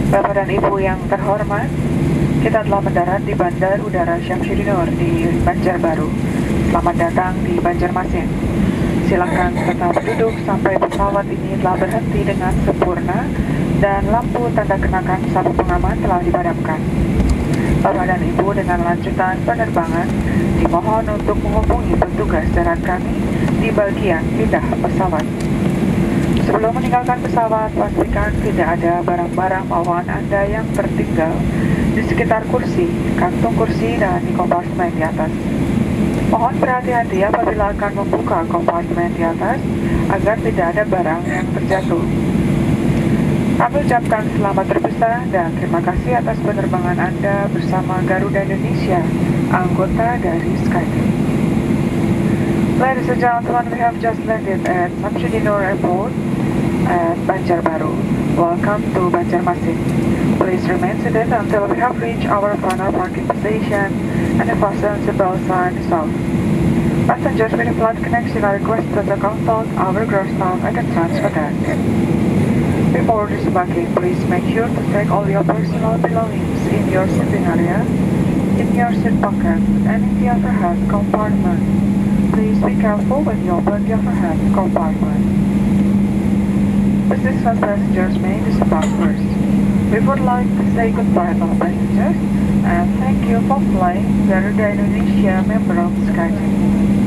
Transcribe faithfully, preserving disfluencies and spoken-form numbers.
Bapak dan Ibu yang terhormat, kita telah mendarat di Bandar Udara Syamsuddin Nur di Banjarbaru. Selamat datang di Banjarmasin. Silakan tetap duduk sampai pesawat ini telah berhenti dengan sempurna dan lampu tanda kenakan sabuk pengaman telah dipadamkan. Bapak dan Ibu dengan lanjutan penerbangan dimohon untuk menghubungi petugas darat kami di bagian pindah pesawat. Sebelum meninggalkan pesawat, pastikan tidak ada barang-barang bawaan Anda yang tertinggal di sekitar kursi, kantung kursi, dan di kompartemen di atas. Mohon berhati-hati apabila akan membuka kompartemen di atas agar tidak ada barang yang terjatuh. Kami ucapkan selamat berpisah dan terima kasih atas penerbangan Anda bersama Garuda Indonesia, anggota dari SkyTeam. Ladies and gentlemen, we have just landed at Syamsuddin Nur Airport at Banjarbaru. Welcome to Banjarmasin. Please remain seated until we have reached our final parking station and the fasten seatbelt sign is off. Passengers with a flight connection are requested to consult our ground staff at the transfer desk. Before disembarking, please make sure to take all your personal belongings in your sitting area, in your seat pocket, and in the overhead compartment. Please be careful when you open the overhead compartment. Business class passengers may disembark first. We would like to say goodbye to all passengers and thank you for flying Garuda Indonesia member of SkyTeam.